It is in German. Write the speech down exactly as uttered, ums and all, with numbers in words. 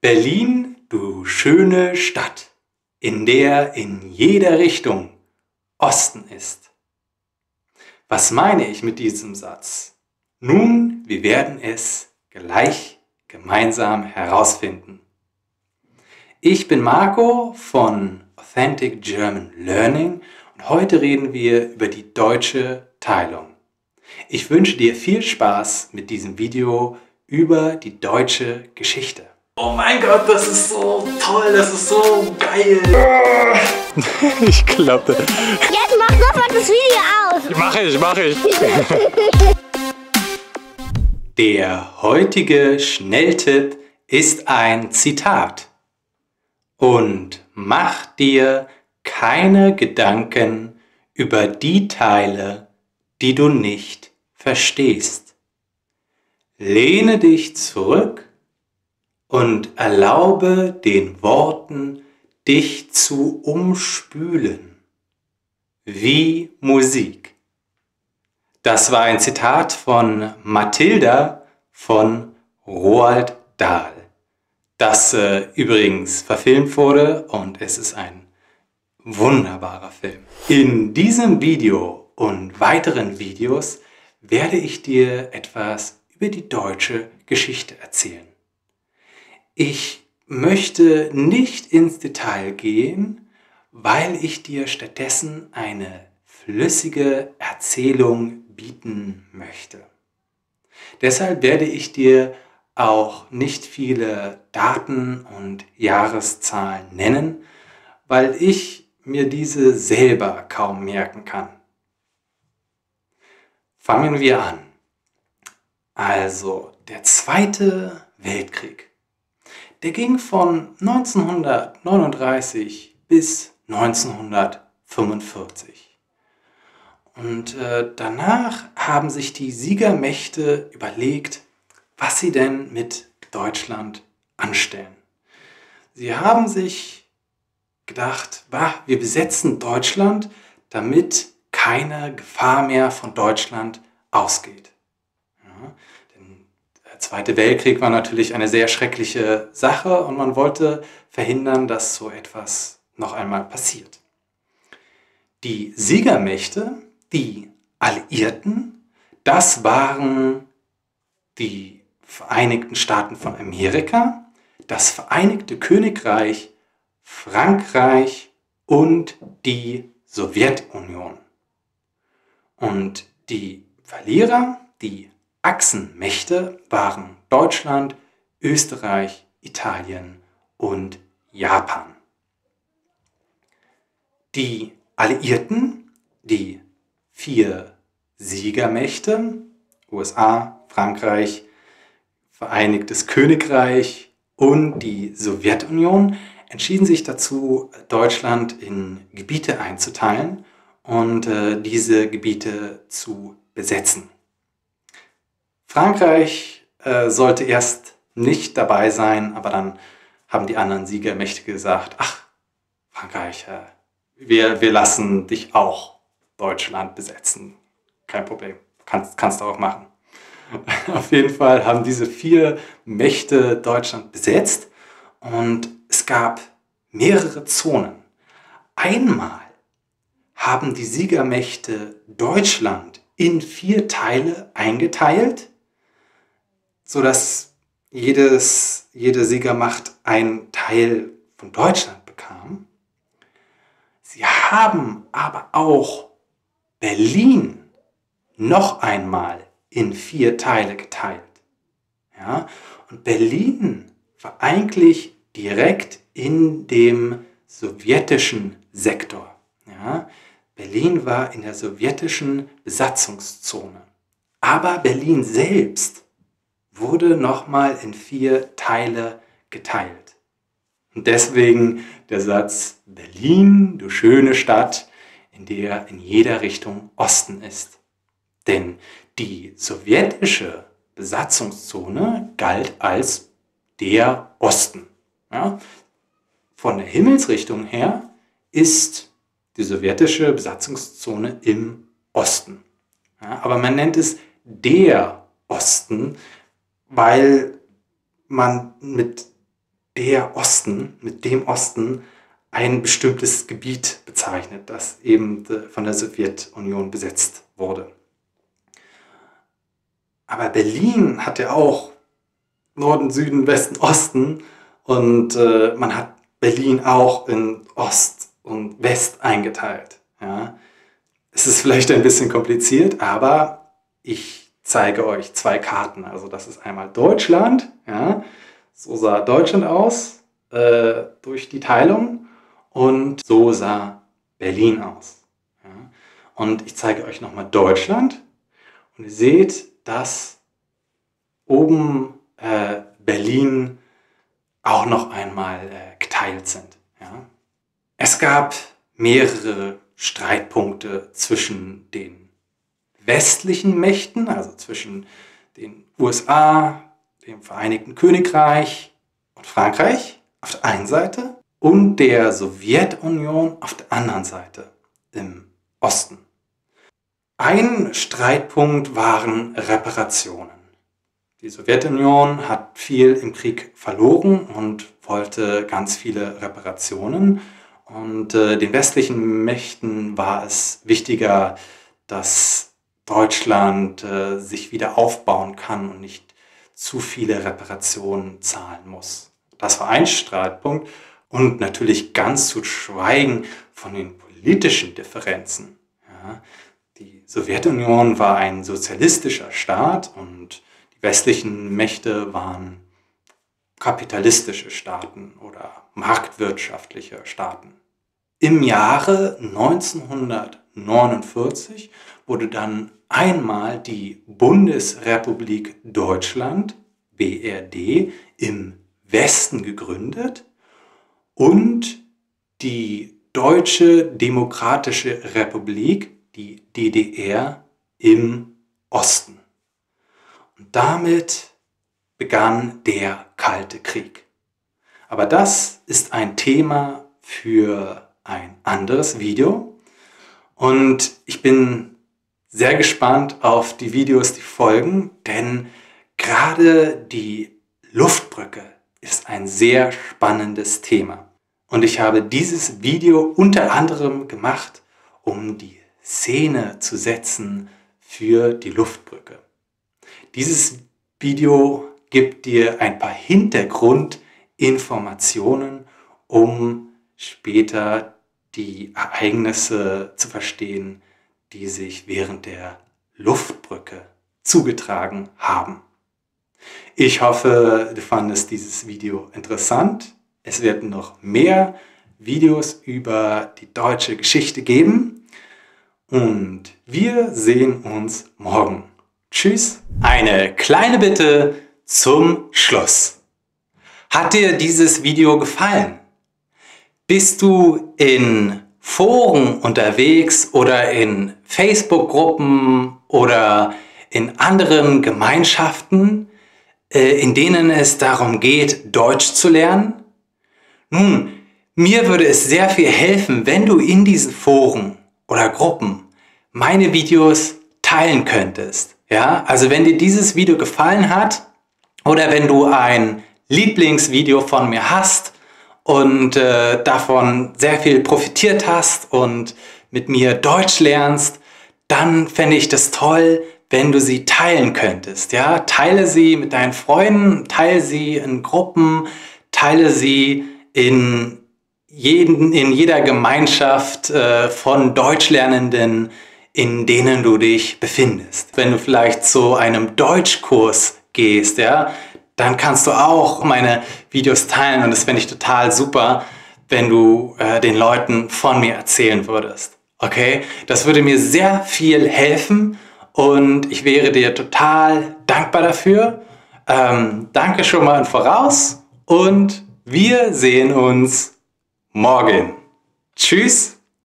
Berlin, du schöne Stadt, in der in jeder Richtung Osten ist. Was meine ich mit diesem Satz? Nun, wir werden es gleich gemeinsam herausfinden. Ich bin Marco von Authentic German Learning und heute reden wir über die deutsche Teilung. Ich wünsche dir viel Spaß mit diesem Video über die deutsche Geschichte. Oh mein Gott, das ist so toll, das ist so geil. Ich klappe. Jetzt mach sofort das Video aus. Mach ich, mach ich. Der heutige Schnelltipp ist ein Zitat. Und mach dir keine Gedanken über die Teile, die du nicht verstehst. Lehne dich zurück und erlaube den Worten, dich zu umspülen, wie Musik. Das war ein Zitat von Mathilda von Roald Dahl, das äh, übrigens verfilmt wurde und es ist ein wunderbarer Film. In diesem Video und weiteren Videos werde ich dir etwas über die deutsche Geschichte erzählen. Ich möchte nicht ins Detail gehen, weil ich dir stattdessen eine flüssige Erzählung bieten möchte. Deshalb werde ich dir auch nicht viele Daten und Jahreszahlen nennen, weil ich mir diese selber kaum merken kann. Fangen wir an. Also, der Zweite Weltkrieg. Der ging von neunzehnhundertneununddreißig bis neunzehnhundertfünfundvierzig. Und äh, danach haben sich die Siegermächte überlegt, was sie denn mit Deutschland anstellen. Sie haben sich gedacht, bah, wir besetzen Deutschland, damit keine Gefahr mehr von Deutschland ausgeht. Ja, denn der Zweite Weltkrieg war natürlich eine sehr schreckliche Sache und man wollte verhindern, dass so etwas noch einmal passiert. Die Siegermächte, die Alliierten, das waren die Vereinigten Staaten von Amerika, das Vereinigte Königreich, Frankreich und die Sowjetunion. Und die Verlierer, die Achsenmächte, waren Deutschland, Österreich, Italien und Japan. Die Alliierten, die vier Siegermächte, U S A, Frankreich, Vereinigtes Königreich und die Sowjetunion, entschieden sich dazu, Deutschland in Gebiete einzuteilen und äh, diese Gebiete zu besetzen. Frankreich äh, sollte erst nicht dabei sein, aber dann haben die anderen Siegermächte gesagt, ach, Frankreich, äh, wir, wir lassen dich auch Deutschland besetzen. Kein Problem, kannst, kannst du auch machen. Auf jeden Fall haben diese vier Mächte Deutschland besetzt und es gab mehrere Zonen. Einmal haben die Siegermächte Deutschland in vier Teile eingeteilt, sodass jedes, jede Siegermacht einen Teil von Deutschland bekam. Sie haben aber auch Berlin noch einmal in vier Teile geteilt. Ja? Und Berlin war eigentlich direkt in dem sowjetischen Sektor. Ja? Berlin war in der sowjetischen Besatzungszone. Aber Berlin selbst wurde nochmal in vier Teile geteilt. Und deswegen der Satz, Berlin, du schöne Stadt, in der in jeder Richtung Osten ist. Denn die sowjetische Besatzungszone galt als der Osten. Ja? Von der Himmelsrichtung her ist die sowjetische Besatzungszone im Osten. Ja? Aber man nennt es der Osten, weil man mit der Osten, mit dem Osten ein bestimmtes Gebiet bezeichnet, das eben von der Sowjetunion besetzt wurde. Aber Berlin hat ja auch Norden, Süden, Westen, Osten und äh, man hat Berlin auch in Ost und West eingeteilt. Ja. Es ist vielleicht ein bisschen kompliziert, aber ich zeige euch zwei Karten. Also das ist einmal Deutschland, ja. So sah Deutschland aus äh, durch die Teilung und so sah Berlin aus. Ja. Und ich zeige euch nochmal Deutschland und ihr seht, dass oben äh, Berlin auch noch einmal äh, geteilt sind. Ja. Es gab mehrere Streitpunkte zwischen den westlichen Mächten, also zwischen den U S A, dem Vereinigten Königreich und Frankreich auf der einen Seite und der Sowjetunion auf der anderen Seite im Osten. Ein Streitpunkt waren Reparationen. Die Sowjetunion hat viel im Krieg verloren und wollte ganz viele Reparationen. Und äh, den westlichen Mächten war es wichtiger, dass Deutschland äh, sich wieder aufbauen kann und nicht zu viele Reparationen zahlen muss. Das war ein Streitpunkt. Und natürlich ganz zu schweigen von den politischen Differenzen. Ja, die Sowjetunion war ein sozialistischer Staat und die westlichen Mächte waren kapitalistische Staaten oder marktwirtschaftliche Staaten. Im Jahre neunzehnhundertneunundvierzig wurde dann einmal die Bundesrepublik Deutschland, B R D, im Westen gegründet und die Deutsche Demokratische Republik, die D D R, im Osten. Und damit begann der Kalte Krieg. Aber das ist ein Thema für ein anderes Video. Und ich bin sehr gespannt auf die Videos, die folgen, denn gerade die Luftbrücke ist ein sehr spannendes Thema. Und ich habe dieses Video unter anderem gemacht, um die Szene zu setzen für die Luftbrücke. Dieses Video gibt dir ein paar Hintergrundinformationen, um später die Ereignisse zu verstehen, die sich während der Luftbrücke zugetragen haben. Ich hoffe, du fandest dieses Video interessant. Es werden noch mehr Videos über die deutsche Geschichte geben. Und wir sehen uns morgen. Tschüss. Eine kleine Bitte zum Schluss. Hat dir dieses Video gefallen? Bist du in Foren unterwegs oder in Facebook-Gruppen oder in anderen Gemeinschaften, in denen es darum geht, Deutsch zu lernen? Nun, mir würde es sehr viel helfen, wenn du in diesen Foren oder Gruppen meine Videos teilen könntest. Ja? Also wenn dir dieses Video gefallen hat oder wenn du ein Lieblingsvideo von mir hast und äh, davon sehr viel profitiert hast und mit mir Deutsch lernst, dann fände ich das toll, wenn du sie teilen könntest. Ja? Teile sie mit deinen Freunden, teile sie in Gruppen, teile sie in, jeden, in jeder Gemeinschaft äh, von Deutschlernenden, in denen du dich befindest. Wenn du vielleicht zu einem Deutschkurs gehst, ja, dann kannst du auch meine Videos teilen und das fände ich total super, wenn du äh, den Leuten von mir erzählen würdest. Okay? Das würde mir sehr viel helfen und ich wäre dir total dankbar dafür. Ähm, danke schon mal im Voraus und wir sehen uns morgen. Tschüss.